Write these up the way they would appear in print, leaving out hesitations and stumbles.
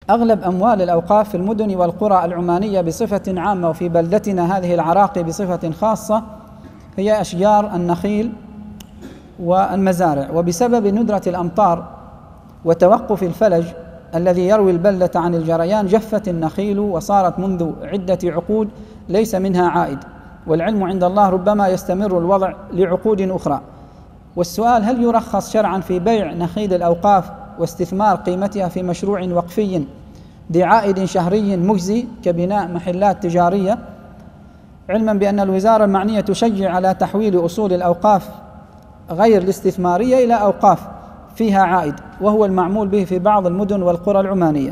أغلب أموال الأوقاف في المدن والقرى العمانية بصفة عامة وفي بلدتنا هذه العراقي بصفة خاصة هي أشجار النخيل والمزارع، وبسبب ندرة الأمطار وتوقف الفلج الذي يروي البلدة عن الجريان جفت النخيل وصارت منذ عدة عقود ليس منها عائد، والعلم عند الله ربما يستمر الوضع لعقود أخرى. والسؤال: هل يرخص شرعا في بيع نخيل الأوقاف واستثمار قيمتها في مشروع وقفي ذي عائد شهري مجزي كبناء محلات تجارية، علما بأن الوزارة المعنية تشجع على تحويل أصول الأوقاف غير الاستثمارية إلى أوقاف فيها عائد، وهو المعمول به في بعض المدن والقرى العمانية؟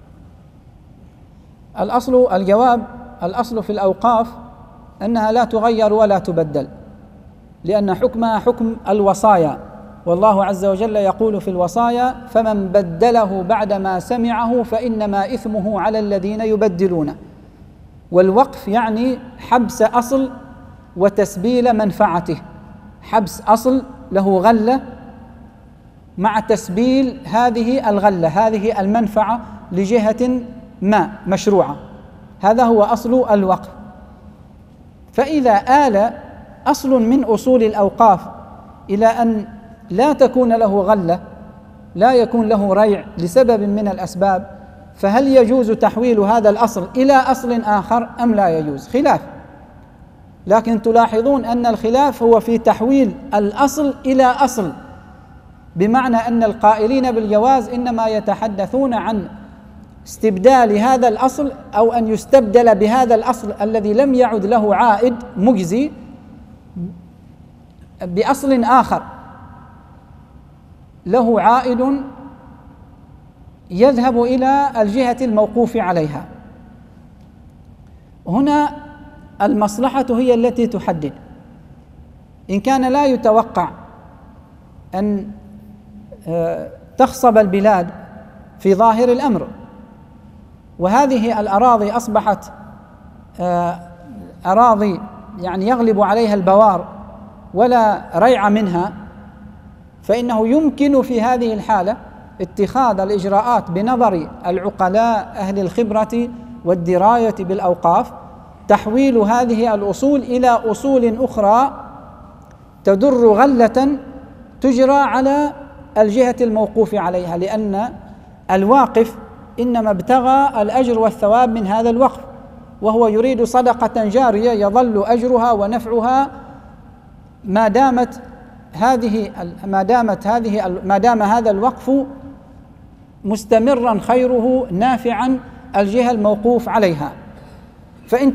الجواب: الأصل في الأوقاف أنها لا تغير ولا تبدل، لأن حكمها حكم الوصايا، والله عز وجل يقول في الوصايا: فمن بدله بعدما سمعه فإنما إثمه على الذين يبدلونه. والوقف يعني حبس أصل وتسبيل منفعته، حبس أصل له غلة مع تسبيل هذه الغلة، هذه المنفعة لجهة ما مشروعة، هذا هو أصل الوقف. فإذا آل أصل من أصول الأوقاف إلى أن لا تكون له غلة، لا يكون له ريع لسبب من الأسباب، فهل يجوز تحويل هذا الأصل إلى أصل آخر أم لا يجوز؟ خلاف، لكن تلاحظون أن الخلاف هو في تحويل الأصل إلى أصل، بمعنى أن القائلين بالجواز إنما يتحدثون عن استبدال هذا الأصل أو أن يستبدل بهذا الأصل الذي لم يعد له عائد مجزي بأصل آخر له عائد يذهب إلى الجهة الموقوف عليها. هنا المصلحة هي التي تحدد. إن كان لا يتوقع أن تخصب البلاد في ظاهر الأمر، وهذه الأراضي أصبحت أراضي يعني يغلب عليها البوار ولا ريع منها، فإنه يمكن في هذه الحالة اتخاذ الإجراءات بنظر العقلاء أهل الخبرة والدراية بالأوقاف، تحويل هذه الأصول إلى أصول أخرى تدر غلة تجرى على الجهة الموقوف عليها، لأن الواقف إنما ابتغى الأجر والثواب من هذا الوقف، وهو يريد صدقة جارية يظل أجرها ونفعها ما دام هذا الوقف مستمرا خيره نافعا الجهة الموقوف عليها. فإن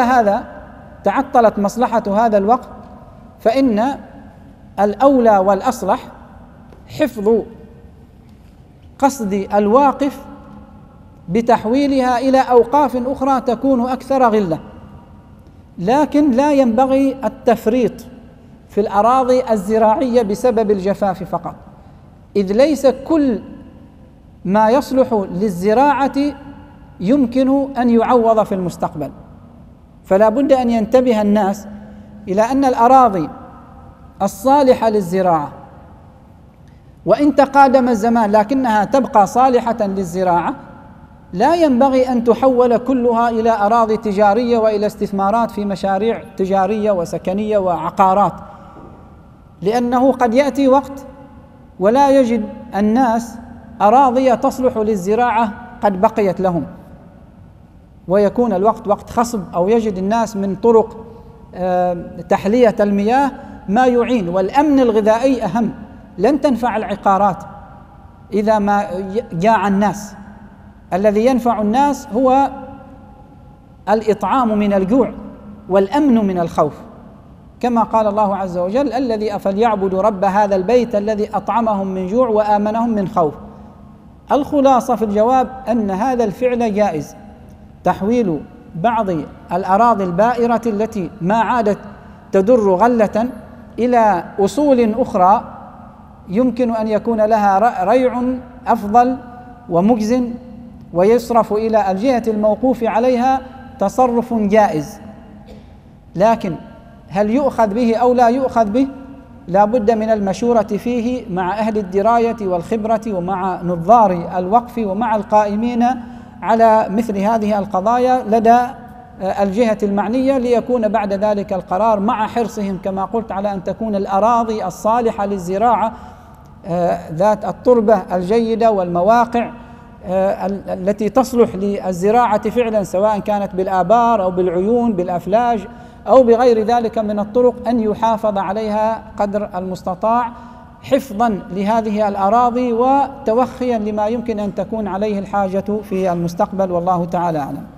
تعطلت مصلحة هذا الوقف، فإن الأولى والأصلح حفظ قصد الواقف بتحويلها إلى أوقاف أخرى تكون أكثر غلة، لكن لا ينبغي التفريط في الأراضي الزراعية بسبب الجفاف فقط، إذ ليس كل ما يصلح للزراعة يمكن أن يعوض في المستقبل. فلا بد أن ينتبه الناس إلى أن الأراضي الصالحة للزراعة وإن تقادم الزمان لكنها تبقى صالحة للزراعة لا ينبغي أن تحول كلها إلى أراضي تجارية وإلى استثمارات في مشاريع تجارية وسكنية وعقارات، لأنه قد يأتي وقت ولا يجد الناس أراضي تصلح للزراعة قد بقيت لهم، ويكون الوقت وقت خصب، أو يجد الناس من طرق تحلية المياه ما يعين. والأمن الغذائي أهم، لن تنفع العقارات إذا ما جاع الناس. الذي ينفع الناس هو الإطعام من الجوع والأمن من الخوف، كما قال الله عز وجل: الذي فليعبدوا رب هذا البيت الذي أطعمهم من جوع وآمنهم من خوف. الخلاصة في الجواب أن هذا الفعل جائز، تحويل بعض الأراضي البائرة التي ما عادت تدر غلة إلى أصول أخرى يمكن أن يكون لها ريع أفضل ومجز ويصرف إلى الجهة الموقوف عليها تصرف جائز. لكن هل يؤخذ به أو لا يؤخذ به؟ لا بد من المشورة فيه مع أهل الدراية والخبرة ومع نظار الوقف ومع القائمين على مثل هذه القضايا لدى الجهة المعنية، ليكون بعد ذلك القرار مع حرصهم كما قلت على أن تكون الأراضي الصالحة للزراعة ذات التربة الجيدة والمواقع التي تصلح للزراعة فعلا، سواء كانت بالآبار أو بالعيون بالأفلاج أو بغير ذلك من الطرق، أن يحافظ عليها قدر المستطاع حفظا لهذه الأراضي وتوخيا لما يمكن أن تكون عليه الحاجة في المستقبل، والله تعالى أعلم.